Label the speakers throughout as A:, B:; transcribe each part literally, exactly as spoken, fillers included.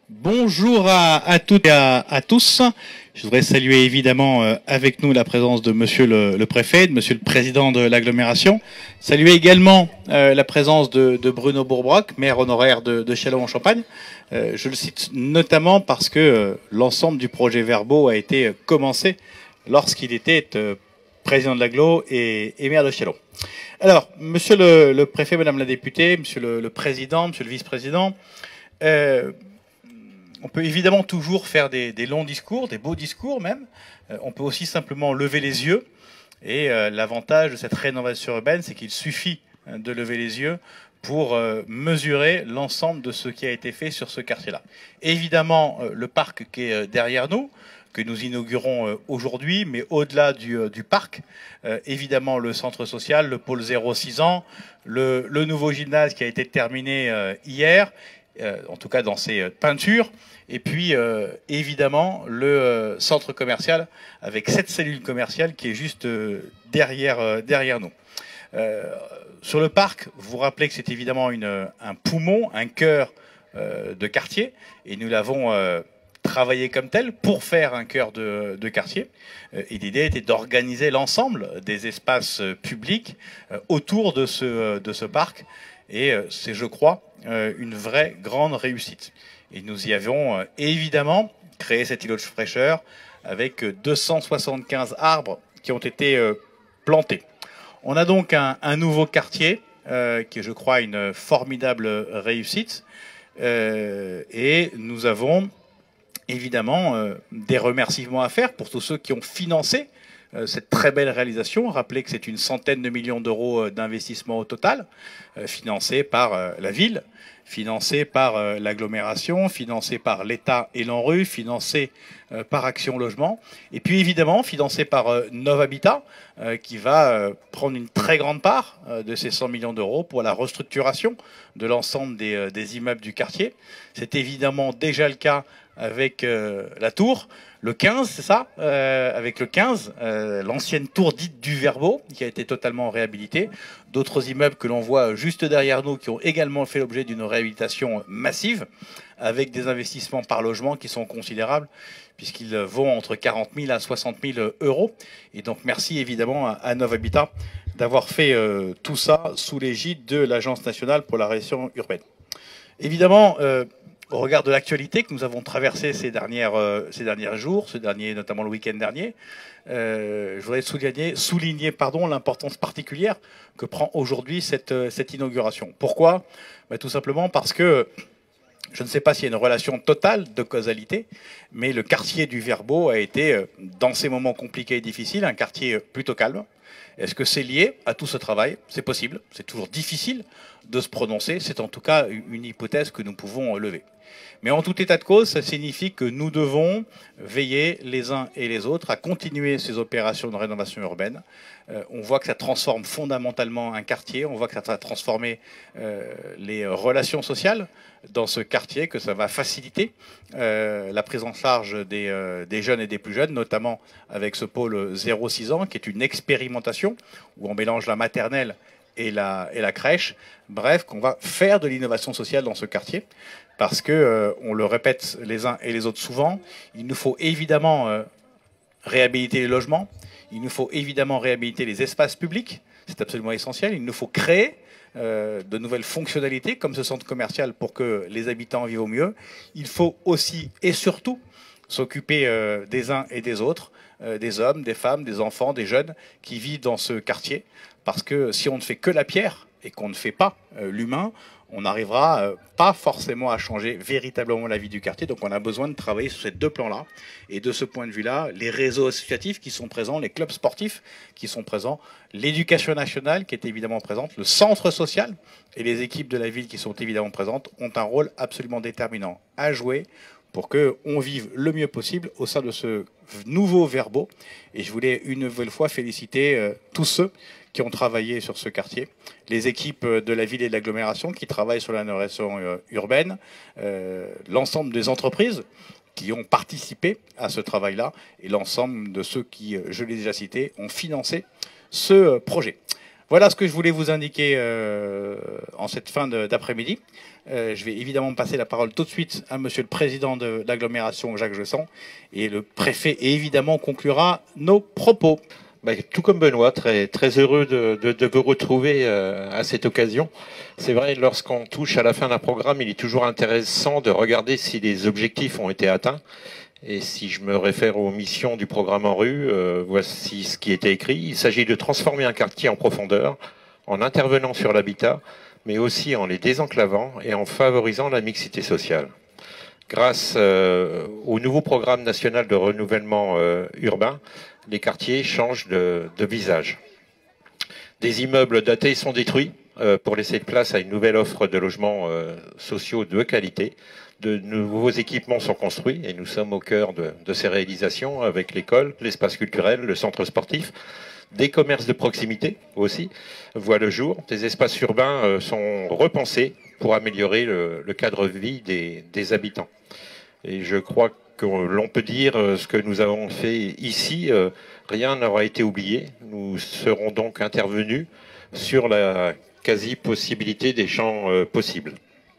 A: Bonjour à, à toutes et à, à tous. Je voudrais saluer évidemment euh, avec nous la présence de Monsieur le, le Préfet, de Monsieur le Président de l'agglomération. Saluer également euh, la présence de, de Bruno Bourbrock, maire honoraire de, de Châlons-en-Champagne. Euh, je le cite notamment parce que euh, l'ensemble du projet Verbo a été euh, commencé lorsqu'il était euh, président de l'agglo et, et maire de Châlons. Alors, Monsieur le, le Préfet, Madame la députée, Monsieur le, le Président, Monsieur le Vice-président, euh, on peut évidemment toujours faire des, des longs discours, des beaux discours même. Euh, on peut aussi simplement lever les yeux. Et euh, l'avantage de cette rénovation urbaine, c'est qu'il suffit hein, de lever les yeux pour euh, mesurer l'ensemble de ce qui a été fait sur ce quartier-là. Évidemment, euh, le parc qui est euh, derrière nous, que nous inaugurons euh, aujourd'hui, mais au-delà du, euh, du parc, euh, évidemment le centre social, le pôle zéro six ans, le, le nouveau gymnase qui a été terminé euh, hier, Euh, en tout cas dans ses euh, peintures, et puis euh, évidemment le euh, centre commercial avec cette cellule commerciale qui est juste euh, derrière, euh, derrière nous. Euh, sur le parc, vous vous rappelez que c'est évidemment une, un poumon, un cœur euh, de quartier, et nous l'avons euh, travaillé comme tel pour faire un cœur de, de quartier. Euh, et l'idée était d'organiser l'ensemble des espaces euh, publics euh, autour de ce, de ce parc, et euh, c'est, je crois, Euh, une vraie grande réussite. Et nous y avons euh, évidemment créé cet îlot de fraîcheur avec euh, deux cent soixante-quinze arbres qui ont été euh, plantés. On a donc un, un nouveau quartier euh, qui est, je crois, une formidable réussite. Euh, et nous avons évidemment euh, des remerciements à faire pour tous ceux qui ont financé euh, cette très belle réalisation. Rappelez que c'est une centaine de millions d'euros euh, d'investissement au total, euh, financé par euh, la ville, financé par euh, l'agglomération, financé par l'État et l'ANRU, financé euh, par Action Logement, et puis évidemment financé par euh, Nov Habitat, euh, qui va euh, prendre une très grande part euh, de ces cent millions d'euros pour la restructuration de l'ensemble des, euh, des immeubles du quartier. C'est évidemment déjà le cas avec euh, la tour, le quinze, c'est ça, euh, avec le quinze, euh, l'ancienne tour dite du Verbo, qui a été totalement réhabilitée. D'autres immeubles que l'on voit juste derrière nous, qui ont également fait l'objet d'une réhabilitation massive, avec des investissements par logement qui sont considérables, puisqu'ils vont entre quarante mille à soixante mille euros. Et donc merci évidemment à, à Nov Habitat d'avoir fait euh, tout ça sous l'égide de l'Agence nationale pour la rénovation urbaine. Évidemment, euh, au regard de l'actualité que nous avons traversée ces, dernières, euh, ces derniers jours, ce dernier, notamment le week-end dernier, euh, je voudrais souligner, souligner pardon, l'importance particulière que prend aujourd'hui cette, cette inauguration. Pourquoi? Ben, tout simplement parce que je ne sais pas s'il y a une relation totale de causalité, mais le quartier du Verbo a été, dans ces moments compliqués et difficiles, un quartier plutôt calme. Est-ce que c'est lié à tout ce travail? C'est possible, c'est toujours difficile de se prononcer, c'est en tout cas une hypothèse que nous pouvons lever. Mais en tout état de cause, ça signifie que nous devons veiller les uns et les autres à continuer ces opérations de rénovation urbaine. Euh, on voit que ça transforme fondamentalement un quartier, on voit que ça va transformer euh, les relations sociales dans ce quartier, que ça va faciliter euh, la prise en charge des, euh, des jeunes et des plus jeunes, notamment avec ce pôle zéro six ans, qui est une expérimentation où on mélange la maternelle et la, et la crèche. Bref, qu'on va faire de l'innovation sociale dans ce quartier, parce que, euh, on le répète les uns et les autres souvent, il nous faut évidemment euh, réhabiliter les logements, il nous faut évidemment réhabiliter les espaces publics, c'est absolument essentiel, il nous faut créer euh, de nouvelles fonctionnalités comme ce centre commercial pour que les habitants vivent au mieux. Il faut aussi et surtout s'occuper euh, des uns et des autres, euh, des hommes, des femmes, des enfants, des jeunes qui vivent dans ce quartier, parce que si on ne fait que la pierre et qu'on ne fait pas euh, l'humain, on n'arrivera euh, pas forcément à changer véritablement la vie du quartier. Donc on a besoin de travailler sur ces deux plans-là. Et de ce point de vue-là, les réseaux associatifs qui sont présents, les clubs sportifs qui sont présents, l'éducation nationale qui est évidemment présente, le centre social et les équipes de la ville qui sont évidemment présentes ont un rôle absolument déterminant à jouer pour qu'on vive le mieux possible au sein de ce nouveau Verbo. Et je voulais une nouvelle fois féliciter euh, tous ceux qui ont travaillé sur ce quartier, les équipes de la ville et de l'agglomération qui travaillent sur la rénovation euh, urbaine, euh, l'ensemble des entreprises qui ont participé à ce travail-là et l'ensemble de ceux qui, je l'ai déjà cité, ont financé ce projet. Voilà ce que je voulais vous indiquer euh, en cette fin d'après-midi. Euh, je vais évidemment passer la parole tout de suite à Monsieur le Président de l'agglomération, Jacques Jessan, et le préfet évidemment conclura nos propos.
B: Bah, tout comme Benoît, très, très heureux de, de, de vous retrouver euh, à cette occasion. C'est vrai, lorsqu'on touche à la fin d'un programme, il est toujours intéressant de regarder si les objectifs ont été atteints. Et si je me réfère aux missions du programme ANRU, euh, voici ce qui était écrit. Il s'agit de transformer un quartier en profondeur, en intervenant sur l'habitat, mais aussi en les désenclavant et en favorisant la mixité sociale. Grâce euh, au nouveau programme national de renouvellement euh, urbain, les quartiers changent de, de visage. Des immeubles datés sont détruits euh, pour laisser place à une nouvelle offre de logements euh, sociaux de qualité. De nouveaux équipements sont construits et nous sommes au cœur de, de ces réalisations avec l'école, l'espace culturel, le centre sportif. Des commerces de proximité aussi voient le jour. Des espaces urbains euh, sont repensés pour améliorer le, le cadre de vie des, des habitants. Et je crois que l'on peut dire ce que nous avons fait ici, euh, rien n'aura été oublié. Nous serons donc intervenus sur la quasi-possibilité des champs euh, possibles.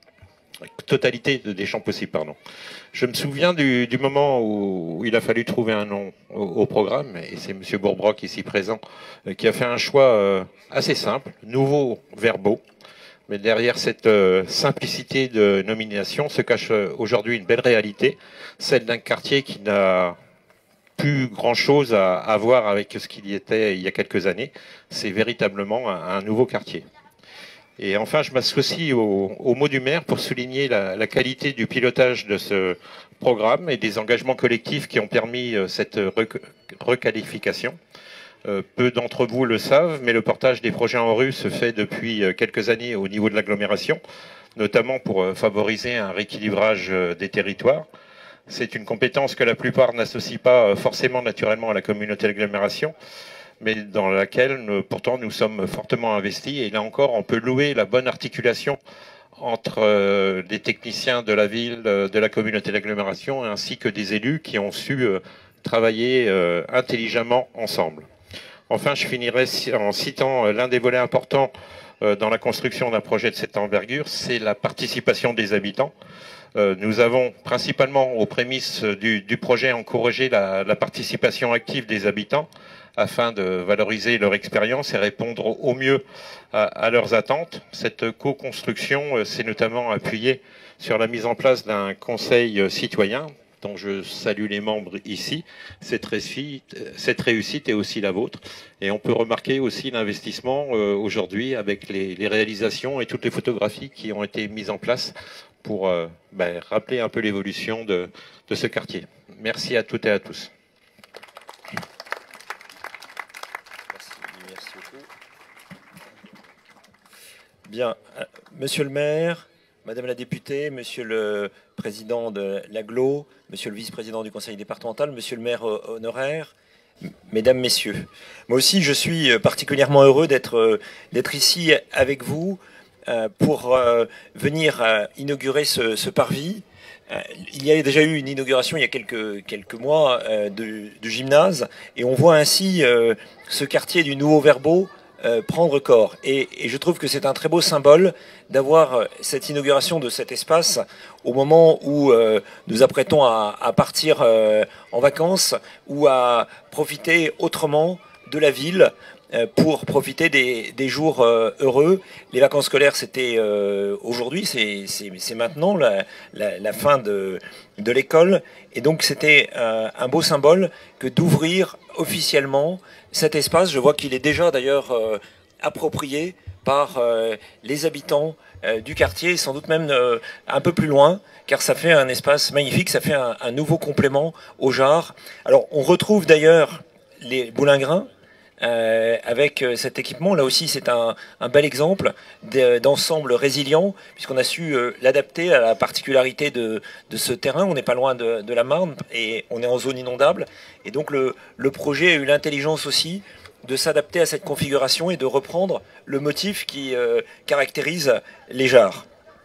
B: Totalité des champs possibles, pardon. Je me souviens du, du moment où il a fallu trouver un nom au, au programme, et c'est M. Bourbrock ici présent euh, qui a fait un choix euh, assez simple, nouveau verbaux. Mais derrière cette euh, simplicité de nomination se cache euh, aujourd'hui une belle réalité, celle d'un quartier qui n'a plus grand-chose à, à voir avec ce qu'il y était il y a quelques années. C'est véritablement un, un nouveau quartier. Et enfin, je m'associe au, au mot du maire pour souligner la, la qualité du pilotage de ce programme et des engagements collectifs qui ont permis euh, cette rec requalification. Euh, peu d'entre vous le savent, mais le portage des projets ANRU se fait depuis euh, quelques années au niveau de l'agglomération, notamment pour euh, favoriser un rééquilibrage euh, des territoires. C'est une compétence que la plupart n'associent pas euh, forcément naturellement à la communauté d'agglomération, mais dans laquelle nous, pourtant nous sommes fortement investis. Et là encore, on peut louer la bonne articulation entre euh, les techniciens de la ville, euh, de la communauté d'agglomération, ainsi que des élus qui ont su euh, travailler euh, intelligemment ensemble. Enfin, je finirai en citant l'un des volets importants dans la construction d'un projet de cette envergure, c'est la participation des habitants. Nous avons principalement aux prémices du, du projet encouragé la, la participation active des habitants afin de valoriser leur expérience et répondre au mieux à, à leurs attentes. Cette co-construction s'est notamment appuyée sur la mise en place d'un conseil citoyen dont je salue les membres ici. Cette réussite, cette réussite est aussi la vôtre. Et on peut remarquer aussi l'investissement euh, aujourd'hui avec les, les réalisations et toutes les photographies qui ont été mises en place pour euh, ben, rappeler un peu l'évolution de, de ce quartier. Merci à toutes et à tous.
C: Merci, merci beaucoup. Bien, monsieur le maire, madame la députée, monsieur le président de l'agglo, monsieur le vice-président du conseil départemental, monsieur le maire honoraire, mesdames, messieurs. Moi aussi, je suis particulièrement heureux d'être d'être ici avec vous pour venir inaugurer ce, ce parvis. Il y a déjà eu une inauguration il y a quelques, quelques mois de, de gymnase, et on voit ainsi ce quartier du Nouveau Verbeau Euh, prendre corps. Et, et je trouve que c'est un très beau symbole d'avoir cette inauguration de cet espace au moment où euh, nous apprêtons à, à partir euh, en vacances ou à profiter autrement de la ville euh, pour profiter des, des jours euh, heureux. Les vacances scolaires, c'était euh, aujourd'hui, c'est maintenant la, la, la fin de, de l'école. Et donc c'était euh, un beau symbole que d'ouvrir officiellement cet espace. Je vois qu'il est déjà d'ailleurs euh, approprié par euh, les habitants euh, du quartier, sans doute même euh, un peu plus loin, car ça fait un espace magnifique, ça fait un, un nouveau complément au Jard. Alors on retrouve d'ailleurs les boulingrins euh, avec cet équipement. Là aussi c'est un, un bel exemple d'ensemble résilient, puisqu'on a su euh, l'adapter à la particularité de, de ce terrain. On n'est pas loin de, de la Marne et on est en zone inondable. Et donc le, le projet a eu l'intelligence aussi de s'adapter à cette configuration et de reprendre le motif qui euh, caractérise les jarres.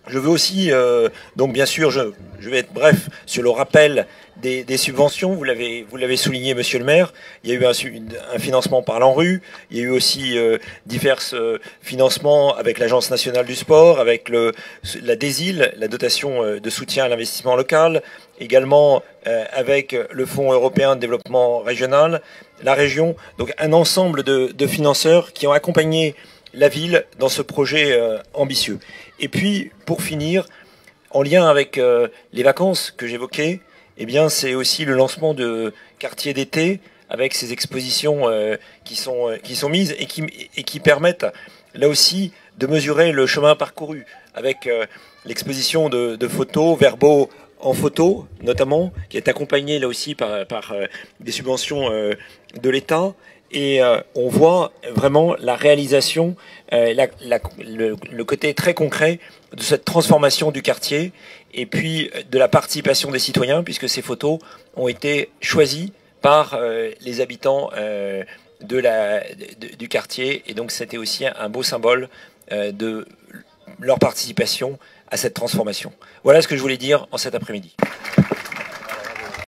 C: Je veux aussi, euh, donc bien sûr, je, je vais être bref sur le rappel des, des subventions. Vous l'avez, vous l'avez souligné, Monsieur le Maire. Il y a eu un, un financement par l'ANRU. Il y a eu aussi euh, divers euh, financements avec l'Agence nationale du sport, avec le, la DESIL, la dotation de soutien à l'investissement local, également euh, avec le Fonds européen de développement régional, la région. Donc un ensemble de, de financeurs qui ont accompagné la ville dans ce projet euh, ambitieux. Et puis, pour finir, en lien avec euh, les vacances que j'évoquais, eh bien, c'est aussi le lancement de quartiers d'été avec ces expositions euh, qui sont euh, qui sont mises et qui et qui permettent là aussi de mesurer le chemin parcouru avec euh, l'exposition de, de photos, verbaux en photo notamment, qui est accompagnée là aussi par par euh, des subventions euh, de l'État. Et euh, on voit vraiment la réalisation, euh, la, la, le, le côté très concret de cette transformation du quartier et puis de la participation des citoyens, puisque ces photos ont été choisies par euh, les habitants euh, de la, de, du quartier. Et donc c'était aussi un beau symbole euh, de leur participation à cette transformation. Voilà ce que je voulais dire en cet après-midi.